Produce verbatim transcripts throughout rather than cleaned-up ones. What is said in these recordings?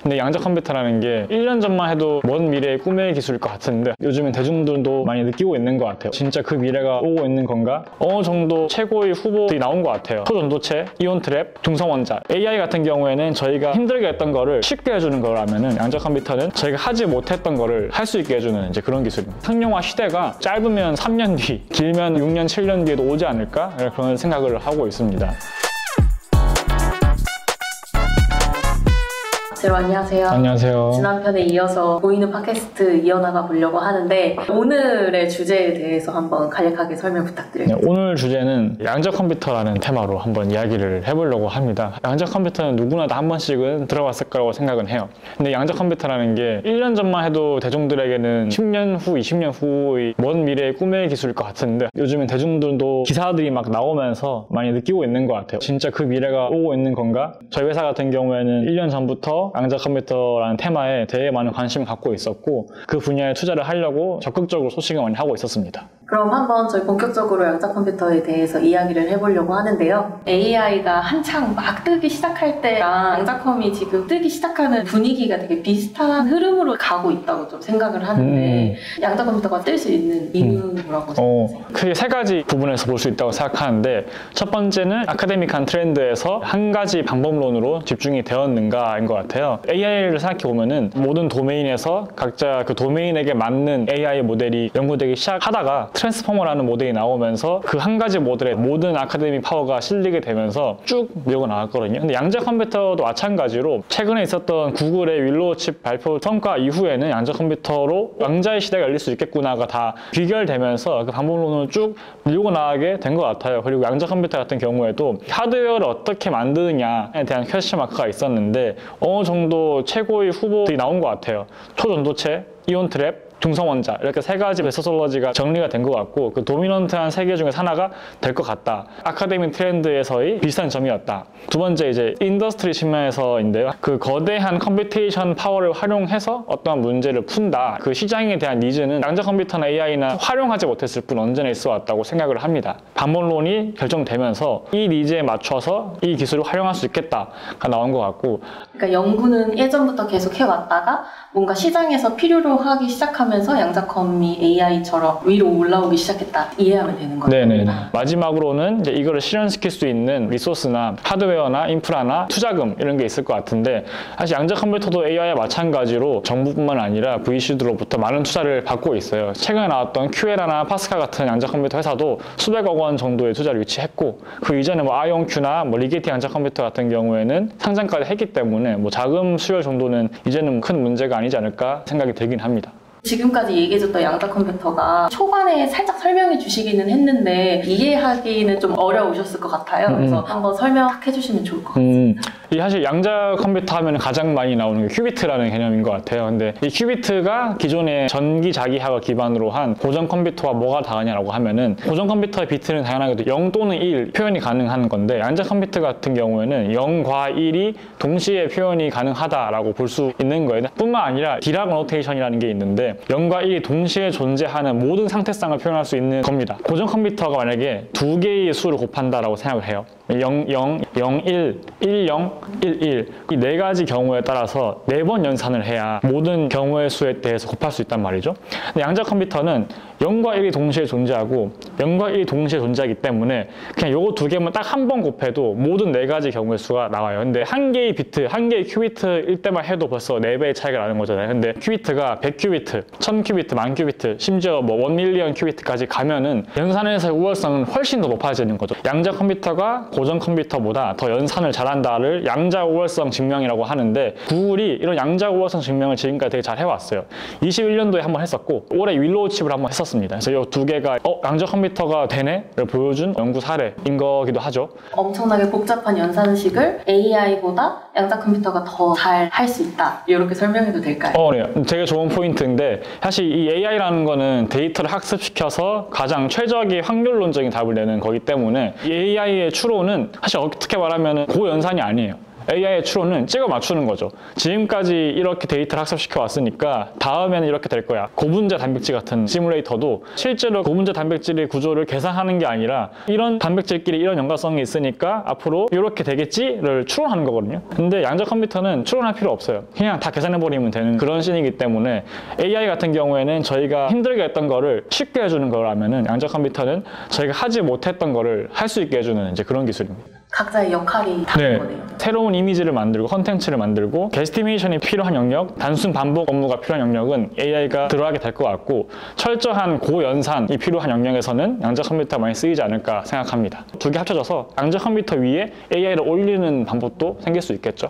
근데 양자 컴퓨터라는 게 일 년 전만 해도 먼 미래의 꿈의 기술일 것 같은데 요즘엔 대중들도 많이 느끼고 있는 것 같아요. 진짜 그 미래가 오고 있는 건가? 어느 정도 최고의 후보들이 나온 것 같아요. 초전도체, 이온 트랩, 중성원자. 에이아이 같은 경우에는 저희가 힘들게 했던 거를 쉽게 해주는 거라면은 양자 컴퓨터는 저희가 하지 못했던 거를 할 수 있게 해주는 이제 그런 기술입니다. 상용화 시대가 짧으면 삼 년 뒤, 길면 육 년, 칠 년 뒤에도 오지 않을까? 그런 생각을 하고 있습니다. 여러분 안녕하세요. 안녕하세요. 지난 편에 이어서 보이는 팟캐스트 이어나가 보려고 하는데 오늘의 주제에 대해서 한번 간략하게 설명 부탁드려요. 네, 오늘 주제는 양자 컴퓨터라는 테마로 한번 이야기를 해보려고 합니다. 양자 컴퓨터는 누구나 다 한 번씩은 들어봤을 거라고 생각은 해요. 근데 양자 컴퓨터라는 게 일 년 전만 해도 대중들에게는 십 년 후, 이십 년 후의 먼 미래의 꿈의 기술일 것 같은데 요즘엔 대중들도 기사들이 막 나오면서 많이 느끼고 있는 것 같아요. 진짜 그 미래가 오고 있는 건가? 저희 회사 같은 경우에는 일 년 전부터 양자 컴퓨터라는 테마에 되게 많은 관심을 갖고 있었고 그 분야에 투자를 하려고 적극적으로 소식을 많이 하고 있었습니다. 그럼 한번 저희 본격적으로 양자 컴퓨터에 대해서 이야기를 해보려고 하는데요. 에이아이가 한창 막 뜨기 시작할 때랑 양자컴이 지금 뜨기 시작하는 분위기가 되게 비슷한 흐름으로 가고 있다고 좀 생각을 하는데 음. 양자 컴퓨터가 뜰 수 있는 이유는 음. 뭐라고 생각하세요? 어, 크게 세 가지 부분에서 볼 수 있다고 생각하는데 첫 번째는 아카데믹한 트렌드에서 한 가지 방법론으로 집중이 되었는가인 것 같아요. 에이아이를 생각해보면은 모든 도메인에서 각자 그 도메인에게 맞는 에이아이 모델이 연구되기 시작하다가 트랜스포머라는 모델이 나오면서 그 한 가지 모델에 모든 아카데믹 파워가 실리게 되면서 쭉 밀고 나왔거든요. 근데 양자 컴퓨터도 마찬가지로 최근에 있었던 구글의 윌로우 칩 발표 성과 이후에는 양자 컴퓨터로 왕자의 시대가 열릴 수 있겠구나가 다 귀결되면서 그 방법론을 쭉 밀고 나가게 된 것 같아요. 그리고 양자 컴퓨터 같은 경우에도 하드웨어를 어떻게 만드느냐에 대한 퀘스천 마크가 있었는데 어느 정도 최고의 후보들이 나온 것 같아요. 초전도체, 이온 트랩, 중성원자 이렇게 세 가지 메소솔로지가 정리가 된 것 같고 그 도미넌트한 세 개 중에서 하나가 될 것 같다. 아카데믹 트렌드에서의 비슷한 점이었다. 두 번째 이제 인더스트리 측면에서인데요. 그 거대한 컴퓨테이션 파워를 활용해서 어떠한 문제를 푼다. 그 시장에 대한 니즈는 양자 컴퓨터나 에이아이나 활용하지 못했을 뿐 언제나 있어 왔다고 생각을 합니다. 방법론이 결정되면서 이 니즈에 맞춰서 이 기술을 활용할 수 있겠다가 나온 것 같고 그러니까 연구는 예전부터 계속 해왔다가 뭔가 시장에서 필요로 하기 시작하면서 양자컴이 에이아이처럼 위로 올라오기 시작했다 이해하면 되는 거죠. 네네. 마지막으로는 이제 이거를 실현시킬 수 있는 리소스나 하드웨어나 인프라나 투자금 이런 게 있을 것 같은데 사실 양자 컴퓨터도 에이아이와 마찬가지로 정부뿐만 아니라 브이씨들로부터 많은 투자를 받고 있어요. 최근에 나왔던 큐에라나 파스칼 같은 양자 컴퓨터 회사도 수백억 원 정도의 투자를 유치했고 그 이전에 뭐 아이온큐나 뭐 리게티 양자 컴퓨터 같은 경우에는 상장까지 했기 때문에 뭐 자금 수요 정도는 이제는 큰 문제가 아니지 않을까 생각이 들긴 합니다. 지금까지 얘기해줬던 양자 컴퓨터가 초반에 살짝 설명해 주시기는 했는데 이해하기는 좀 어려우셨을 것 같아요. 그래서 음. 한번 설명해 주시면 좋을 것 같아요. 음, 이 사실 양자 컴퓨터 하면 가장 많이 나오는 게 큐비트라는 개념인 것 같아요. 근데 이 큐비트가 기존의 전기자기학을 기반으로 한 고전 컴퓨터와 뭐가 다르냐라고 하면은 고전 컴퓨터의 비트는 다양하게도 영 또는 일 표현이 가능한 건데 양자 컴퓨터 같은 경우에는 영과 일이 동시에 표현이 가능하다라고 볼 수 있는 거예요. 뿐만 아니라 디락 노테이션이라는 게 있는데 영과 일이 동시에 존재하는 모든 상태상을 표현할 수 있는 겁니다. 고전 컴퓨터가 만약에 두 개의 수를 곱한다라고 생각을 해요. 영, 영, 영, 일, 일, 영, 일, 일 이 네 가지 경우에 따라서 네 번 연산을 해야 모든 경우의 수에 대해서 곱할 수 있단 말이죠. 근데 양자 컴퓨터는 영과 일이 동시에 존재하고 영과 일이 동시에 존재하기 때문에 그냥 요거 두 개만 딱 한 번 곱해도 모든 네 가지 경우의 수가 나와요. 근데 한 개의 비트, 한 개의 큐비트일 때만 해도 벌써 네 배의 차이가 나는 거잖아요. 근데 큐비트가 백 큐비트, 천 큐비트, 만 큐비트, 심지어 뭐 원 밀리언 큐비트까지 가면은 연산에서의 우월성은 훨씬 더 높아지는 거죠. 양자 컴퓨터가 고전 컴퓨터보다 더 연산을 잘한다를 양자 우월성 증명이라고 하는데 구글이 이런 양자 우월성 증명을 지금까지 되게 잘 해왔어요. 이십일 년도에 한번 했었고 올해 윌로우 칩을 한번 했었습니다. 그래서 이 두 개가 어? 양자 컴퓨터가 되네?를 보여준 연구 사례인 거기도 하죠. 엄청나게 복잡한 연산식을 에이아이보다 양자 컴퓨터가 더 잘 할 수 있다. 이렇게 설명해도 될까요? 어, 네. 되게 좋은 포인트인데 사실 이 에이아이라는 거는 데이터를 학습시켜서 가장 최적의 확률론적인 답을 내는 거기 때문에 이 에이아이의 추론은 사실 어떻게 말하면 고연산이 아니에요. 에이아이의 추론은 찍어 맞추는 거죠. 지금까지 이렇게 데이터를 학습시켜 왔으니까 다음에는 이렇게 될 거야. 고분자 단백질 같은 시뮬레이터도 실제로 고분자 단백질의 구조를 계산하는 게 아니라 이런 단백질끼리 이런 연관성이 있으니까 앞으로 이렇게 되겠지를 추론하는 거거든요. 근데 양자 컴퓨터는 추론할 필요 없어요. 그냥 다 계산해버리면 되는 그런 씬이기 때문에 에이아이 같은 경우에는 저희가 힘들게 했던 거를 쉽게 해주는 거라면은 양자 컴퓨터는 저희가 하지 못했던 거를 할 수 있게 해주는 이제 그런 기술입니다. 각자의 역할이 다른 네. 거네요. 새로운 이미지를 만들고 컨텐츠를 만들고 게스티메이션이 필요한 영역, 단순 반복 업무가 필요한 영역은 에이아이가 들어가게 될 것 같고 철저한 고연산이 필요한 영역에서는 양자 컴퓨터가 많이 쓰이지 않을까 생각합니다. 두 개 합쳐져서 양자 컴퓨터 위에 에이아이를 올리는 방법도 생길 수 있겠죠.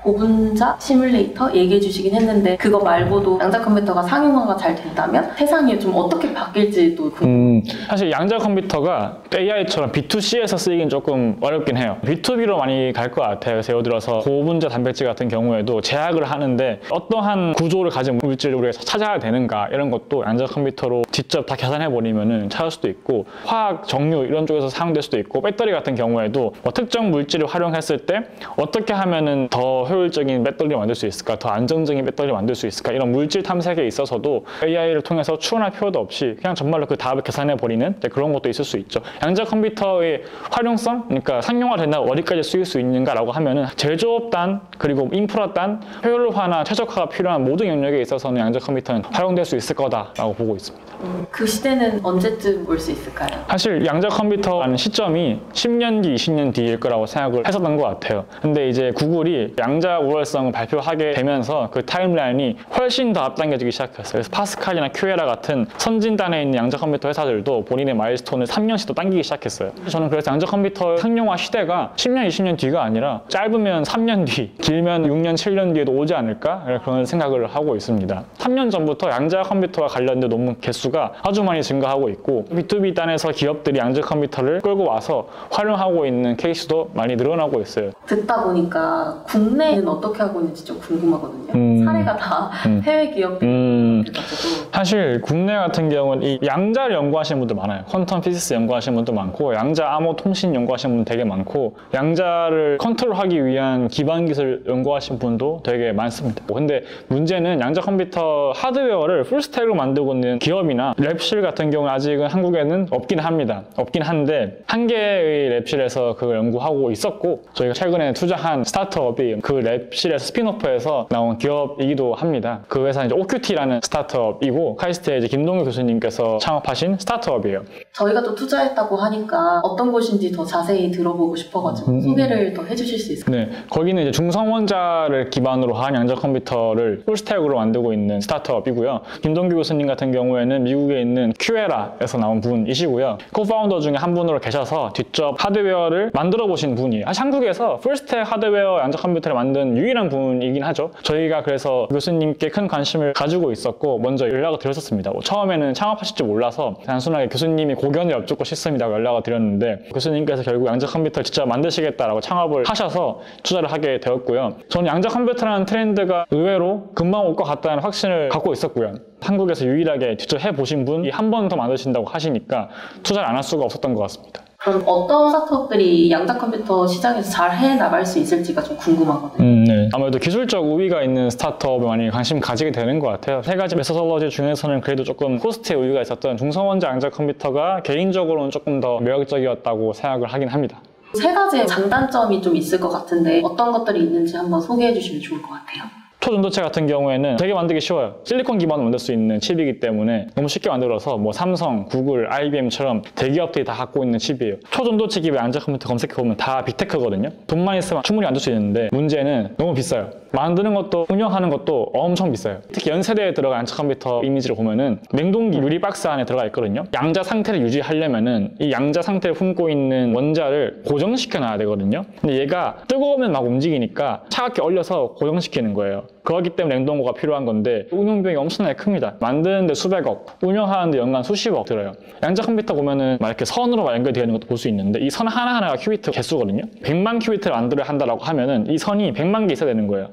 고분자 시뮬레이터 얘기해 주시긴 했는데 그거 말고도 양자 컴퓨터가 상용화가 잘 된다면 세상이 좀 어떻게 바뀔지도 궁금해요. 음, 사실 양자 컴퓨터가 에이아이처럼 비투씨에서 쓰이긴 조금 어렵긴 해요. 비투비로 많이 갈 것 같아요. 그래서 예를 들어서 고분자 단백질 같은 경우에도 제약을 하는데 어떠한 구조를 가진 물질을 우리가 찾아야 되는가 이런 것도 양자 컴퓨터로 직접 다 계산해 버리면은 찾을 수도 있고 화학 정류 이런 쪽에서 사용될 수도 있고 배터리 같은 경우에도 뭐 특정 물질을 활용했을 때 어떻게 하면은 더 효율적인 배터리를 만들 수 있을까, 더 안정적인 배터리를 만들 수 있을까 이런 물질 탐색에 있어서도 에이아이를 통해서 추론할 필요도 없이 그냥 정말로 그 답을 계산해 버리는 그런 것도 있을 수 있죠. 양자 컴퓨터의 활용성, 그러니까 상용화된다 어디까지 쓰일 수 있는가라고 하면은 제조업단 그리고 인프라단 효율화나 최적화가 필요한 모든 영역에 있어서는 양자 컴퓨터는 활용될 수 있을 거다라고 보고 있습니다. 음, 그 시대는 언제쯤 올 수 있을까요? 사실 양자 컴퓨터라는 시점이 십 년 뒤, 이십 년 뒤일 거라고 생각을 했었던 것 같아요. 근데 이제 구글이 양자 우월성을 발표하게 되면서 그 타임라인이 훨씬 더 앞당겨지기 시작했어요. 그래서 파스칼이나 큐에라 같은 선진단에 있는 양자 컴퓨터 회사들도 본인의 마일스톤을 삼 년씩 더 당기기 시작했어요. 저는 그래서 양자 컴퓨터 상용화 시대가 십 년, 이십 년 뒤가 아니라 짧으면 삼 년 뒤, 길면 육 년, 칠 년 뒤에도 오지 않을까? 그런 생각을 하고 있습니다. 삼 년 전부터 양자 컴퓨터와 관련된 논문 개수가 아주 많이 증가하고 있고 비투비 단에서 기업들이 양자 컴퓨터를 끌고 와서 활용하고 있는 케이스도 많이 늘어나고 있어요. 듣다 보니까 국내는 어떻게 하고 있는지 좀 궁금하거든요. 음. 사례가 다 음. 해외 기업들이 음. 돼가지고 사실 국내 같은 경우는 이 양자를 연구하시는 분들 많아요. 퀀텀 피지ክ스 연구하시는 분도 많고 양자 암호 통신 연구하시는 분도 되게 많고 양자를 컨트롤하기 위한 기반 기술 연구하시는 분도 되게 많습니다. 근데 문제는 양자 컴퓨터 하드웨어를 풀스택으로 만들고 있는 기업이나 랩실 같은 경우는 아직은 한국에는 없긴 합니다. 없긴 한데 한 개의 랩실에서 그걸 연구하고 있었고 저희가 최근에 투자한 스타트업이 그 랩실에서 스핀오프해서 나온 기업이기도 합니다. 그 회사는 이제 오큐티라는 스타트업이고 카이스트의 이제 김동규 교수님께서 창업하신 스타트업이에요. 저희가 또 투자했다고 하니까 어떤 곳인지 더 자세히 들어보고 싶어가지고 음. 소개를 더 해주실 수 있을까요? 네, 거기는 이제 중성원자를 기반으로 한 양자 컴퓨터를 풀스택으로 만들고 있는 스타트업이고요. 김동규 교수님 같은 경우에는 미국에 있는 큐에라에서 나온 분이시고요. 코파운더 중에 한 분으로 계셔서 직접 하드웨어를 만들어 보신 분이에요. 사실 한국에서 풀스택 하드웨어 양자 컴퓨터를 만든 유일한 분이긴 하죠. 저희가 그래서 교수님께 큰 관심을 가지고 있었고 먼저 연락을 드렸었습니다. 뭐 처음에는 창업하실 줄 몰라서 단순하게 교수님이 고견을 여쭙고 싶습니다고 연락을 드렸는데 교수님께서 결국 양자 컴퓨터를 직접 만드시겠다라고 창업을 하셔서 투자를 하게 되었고요. 저는 양자 컴퓨터라는 트렌드가 의외로 금방 올 것 같다는 확신을 갖고 있었고요. 한국에서 유일하게 직접 해보신 분이 한 번 더 만드신다고 하시니까 투자를 안 할 수가 없었던 것 같습니다. 그럼 어떤 스타트업들이 양자 컴퓨터 시장에서 잘 해나갈 수 있을지가 좀 궁금하거든요. 음, 네. 아무래도 기술적 우위가 있는 스타트업에 많이 관심 가지게 되는 것 같아요. 세 가지 메소돌로지 중에서는 그래도 조금 코스트의 우위가 있었던 중성원자 양자 컴퓨터가 개인적으로는 조금 더 매력적이었다고 생각을 하긴 합니다. 세 가지의 장단점이 좀 있을 것 같은데 어떤 것들이 있는지 한번 소개해 주시면 좋을 것 같아요. 초전도체 같은 경우에는 되게 만들기 쉬워요. 실리콘 기반으로 만들 수 있는 칩이기 때문에 너무 쉽게 만들어서 뭐 삼성, 구글, 아이비엠처럼 대기업들이 다 갖고 있는 칩이에요. 초전도체 기반 양자 컴퓨터 검색해보면 다 빅테크거든요. 돈만 있으면 충분히 만들 수 있는데 문제는 너무 비싸요. 만드는 것도 운영하는 것도 엄청 비싸요. 특히 연세대에 들어간 양자 컴퓨터 이미지를 보면은 냉동기 유리 박스 안에 들어가 있거든요. 양자 상태를 유지하려면은 이 양자 상태를 품고 있는 원자를 고정시켜 놔야 되거든요. 근데 얘가 뜨거우면 막 움직이니까 차갑게 얼려서 고정시키는 거예요. 그렇기 때문에 냉동고가 필요한 건데 운용비용이 엄청나게 큽니다. 만드는데 수백억, 운영하는데 연간 수십억 들어요. 양자 컴퓨터 보면은 막 이렇게 선으로 연결되어 있는 것도 볼 수 있는데 이 선 하나하나가 큐비트 개수거든요. 백만 큐비트를 만들어야 한다고 하면은 이 선이 백만 개 있어야 되는 거예요.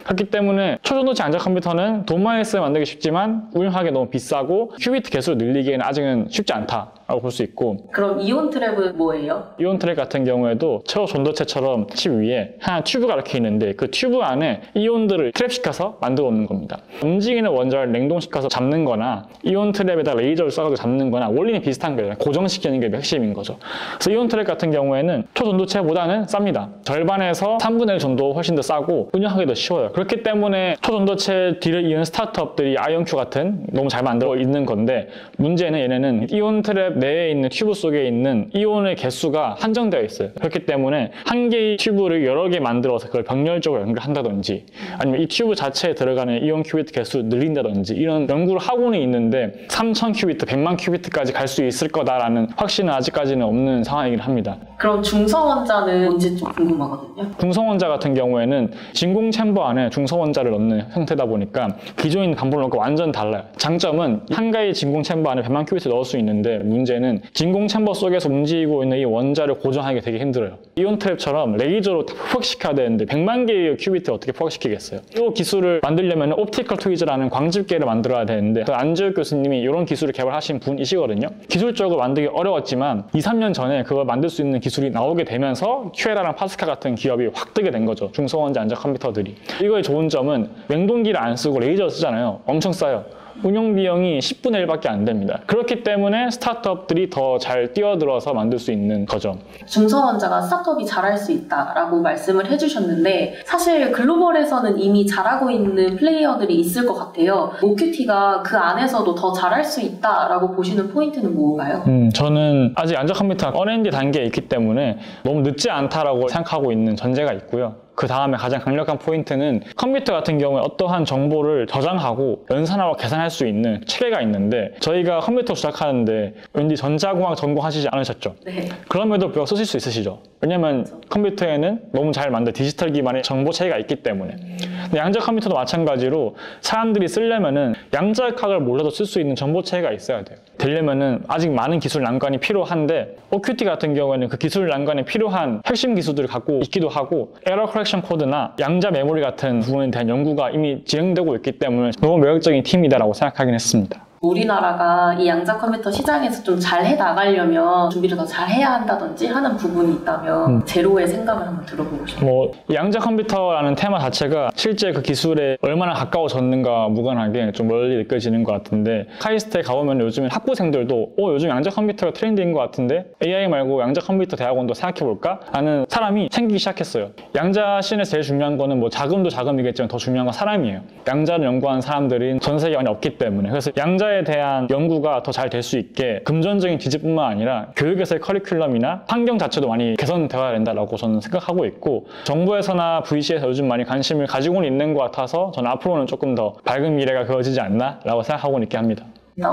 그렇기 때문에 초전도체 양자 컴퓨터는 돈만 있으면 만들기 쉽지만 운영하기 너무 비싸고 큐비트 개수를 늘리기에는 아직은 쉽지 않다라고 볼 수 있고, 그럼 이온 트랩은 뭐예요? 이온 트랩 같은 경우에도 초전도체처럼 칩 위에 하나 튜브가 이렇게 있는데 그 튜브 안에 이온들을 트랩시켜서 만들어 놓는 겁니다. 움직이는 원자를 냉동시켜서 잡는 거나 이온 트랩에다 레이저를 쏴가지고 잡는 거나 원리는 비슷한 거예요. 고정시키는 게 핵심인 거죠. 그래서 이온 트랩 같은 경우에는 초전도체보다는 쌉니다. 절반에서 삼분의 일 정도 훨씬 더 싸고 운영하기 더 쉬워요. 그렇기 때문에 초전도체 뒤를 이은 스타트업들이 아이온큐 같은 너무 잘 만들어 있는 건데, 문제는 얘네는 이온 트랩 내에 있는 튜브 속에 있는 이온의 개수가 한정되어 있어요. 그렇기 때문에 한 개의 튜브를 여러 개 만들어서 그걸 병렬적으로 연결한다든지 아니면 이 튜브 자체에 들어가는 이온 큐비트 개수를 늘린다든지 이런 연구를 하고는 있는데 삼천 큐비트, 백만 큐비트까지 갈 수 있을 거다라는 확신은 아직까지는 없는 상황이긴 합니다. 그럼 중성원자는 뭔지 좀 궁금하거든요. 중성원자 같은 경우에는 진공 챔버 안에 중성원자를 넣는 형태다 보니까 기존인 간본론과 완전 달라요. 장점은 한 가지 진공 챔버 안에 백만 큐비트 넣을 수 있는데, 문제는 진공 챔버 속에서 움직이고 있는 이 원자를 고정하기 되게 힘들어요. 이온 트랩처럼 레이저로 다 포획시켜야 되는데 백만 개의 큐비트를 어떻게 포획시키겠어요? 이 기술을 만들려면 옵티컬 트위즈라는 광집계를 만들어야 되는데, 안재욱 교수님이 이런 기술을 개발하신 분이시거든요. 기술적으로 만들기 어려웠지만 이, 삼 년 전에 그걸 만들 수 있는 기술이 나오게 되면서 큐에라랑 파스칼 같은 기업이 확 뜨게 된 거죠. 중성원자 양자 컴퓨터들이. 이거의 좋은 점은 냉동기를 안 쓰고 레이저 쓰잖아요. 엄청 싸요. 운영 비용이 십분의 일밖에 안 됩니다. 그렇기 때문에 스타트업들이 더 잘 뛰어들어서 만들 수 있는 거죠. 중성원자가 스타트업이 잘할 수 있다라고 말씀을 해주셨는데, 사실 글로벌에서는 이미 잘하고 있는 플레이어들이 있을 것 같아요. 오큐티가 그 안에서도 더 잘할 수 있다라고 보시는 포인트는 뭔가요? 음, 저는 아직 양자 컴퓨터가 알 앤 디 단계에 있기 때문에 너무 늦지 않다라고 생각하고 있는 전제가 있고요. 그 다음에 가장 강력한 포인트는 컴퓨터 같은 경우에 어떠한 정보를 저장하고 연산하고 계산할 수 있는 체계가 있는데, 저희가 컴퓨터 시작하는데 왠지 전자공학 전공하시지 않으셨죠? 네. 그럼에도 불구하고 쓰실 수 있으시죠? 왜냐면 컴퓨터에는 너무 잘 만든 디지털 기반의 정보 체계가 있기 때문에. 근데 양자 컴퓨터도 마찬가지로 사람들이 쓰려면은 양자역학을 몰라도 쓸 수 있는 정보 체계가 있어야 돼요. 되려면은 아직 많은 기술 난관이 필요한데, 오큐티 같은 경우에는 그 기술 난관에 필요한 핵심 기술들을 갖고 있기도 하고, 에러 커렉션 코드나 양자 메모리 같은 부분에 대한 연구가 이미 진행되고 있기 때문에 너무 매력적인 팀이다라고 생각하긴 했습니다. 우리나라가 이 양자 컴퓨터 시장에서 좀 잘 해나가려면 준비를 더 잘 해야 한다든지 하는 부분이 있다면 음. 제로의 생각을 한번 들어보고 싶어요. 뭐 양자 컴퓨터라는 테마 자체가 실제 그 기술에 얼마나 가까워졌는가 무관하게 좀 멀리 느껴지는 것 같은데, 카이스트에 가보면 요즘엔 학부생들도 어 요즘 양자 컴퓨터가 트렌드인 것 같은데 에이아이 말고 양자 컴퓨터 대학원도 생각해볼까? 하는 사람이 생기기 시작했어요. 양자 씬에서 제일 중요한 거는 뭐 자금도 자금이겠지만 더 중요한 건 사람이에요. 양자를 연구한 사람들이 전 세계에 많이 없기 때문에. 그래서 양자 에 대한 연구가 더 잘 될 수 있게 금전적인 지지뿐만 아니라 교육에서의 커리큘럼이나 환경 자체도 많이 개선되어야 된다고 저는 생각하고 있고, 정부에서나 브이씨에서 요즘 많이 관심을 가지고는 있는 것 같아서 저는 앞으로는 조금 더 밝은 미래가 그어지지 않나 라고 생각하고 있게 합니다.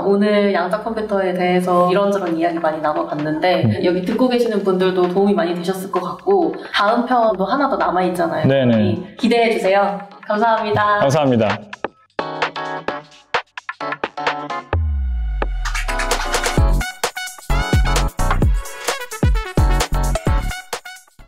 오늘 양자 컴퓨터에 대해서 이런저런 이야기 많이 나눠봤는데 음. 여기 듣고 계시는 분들도 도움이 많이 되셨을 것 같고, 다음 편도 하나 더 남아있잖아요. 네네. 기대해주세요. 감사합니다. 감사합니다.